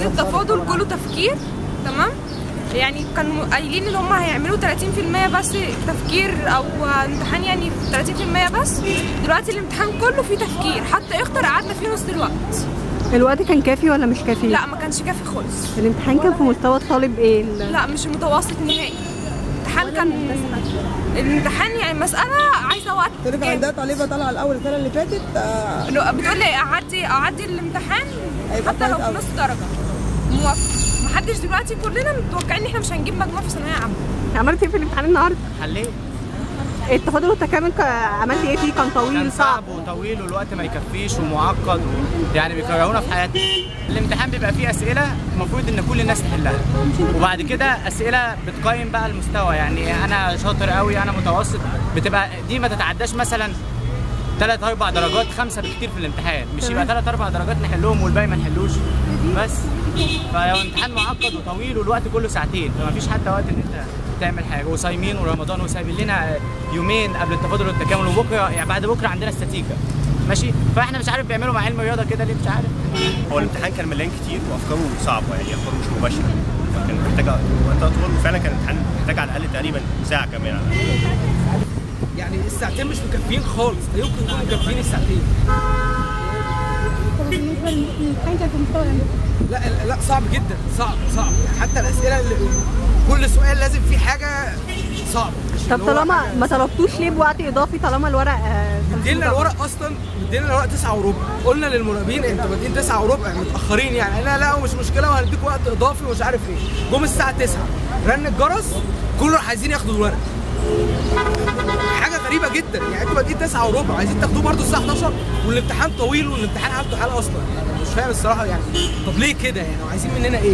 كان التفاضل كله تفكير، تمام؟ يعني كانوا قايلين ان هم هيعملوا 30% بس تفكير او امتحان، يعني 30% بس. دلوقتي الامتحان كله فيه تفكير، حتى اختر قعدنا فيه نص الوقت. الوقت كان كافي ولا مش كافي؟ لا ما كانش كافي خالص. الامتحان كان في مستوى الطالب ايه؟ لا مش متوسط نهائي. الامتحان يعني مسألة عايزة وقت. ترجع عندها طالبة طالعة الأول السنة اللي فاتت بتقول لي أعدي الامتحان حتى لو بنص درجة موافقة. محدش دلوقتي، كلنا متوقعين إن إحنا مش هنجيب مجموع في ثانوية عامة. عملت ايه في الامتحان النهارده؟ حليت. التفاضل والتكامل عملت ايه فيه؟ كان طويل كان صعب وطويل والوقت ما يكفيش ومعقد يعني بيكرهونا في حياتنا. الامتحان بيبقى فيه اسئله المفروض ان كل الناس تحلها، وبعد كده اسئله بتقيم بقى المستوى، يعني انا شاطر قوي انا متوسط، بتبقى دي ما تتعداش مثلا 3 4 درجات، 5 بالكتير في الامتحان، مش يبقى 3 4 درجات نحلهم والباقي ما نحلوش بس. فهو امتحان معقد وطويل والوقت كله ساعتين، فما فيش حتى وقت ان انت تعمل حاجه، وصايمين ورمضان وسايبين لنا يومين قبل التفاضل والتكامل، وبكره يعني بعد بكره عندنا استاتيكا ماشي. فاحنا مش عارف بيعملوا مع علم الرياضه كده ليه، مش عارف. هو الامتحان كان مليان كتير وافكاره صعبه، يعني افكاره مش مباشره، فكان محتاج وقت اطول، وفعلا كان الامتحان محتاج على الاقل تقريبا ساعه كمان على الاقل. يعني الساعتين مش مكفيين خالص، لا يمكن يكونوا مكفيين الساعتين. طب بالنسبه للامتحان كان في مستوى لا صعب جدا، صعب يعني حتى الاسئله اللي كل سؤال لازم فيه حاجه صعبه. طب طالما ما طلبتوش ليه بوقت اضافي طالما الورق مدينا الورق اصلا، مدينا الورق 9 وربع، قلنا للمراقبين انتوا بادئين 9 وربع متاخرين، يعني قالنا لا ومش مشكله وهنديكوا وقت اضافي ومش عارف ايه. جم الساعه 9 رن الجرس كله عايزين ياخدوا الورق. حاجه غريبه جدا، يعني انتوا بادئين 9 وربع عايزين تاخدوه برده الساعه 11 والامتحان طويل والامتحان حالته حاله اصلا، يعني مش فاهم الصراحه يعني طب ليه كده يعني، وعايزين مننا ايه؟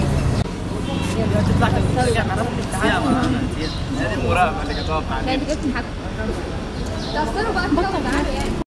تطلع ترجع مع الامتحان دي المراقبه اللي كانت واقفه علينا. تأثروا بقى كده وتعالوا يعني.